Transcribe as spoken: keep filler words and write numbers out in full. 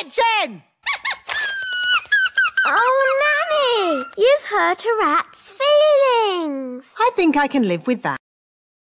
kitchen! Oh, Nanny, you've hurt a rat's feelings. I think I can live with that.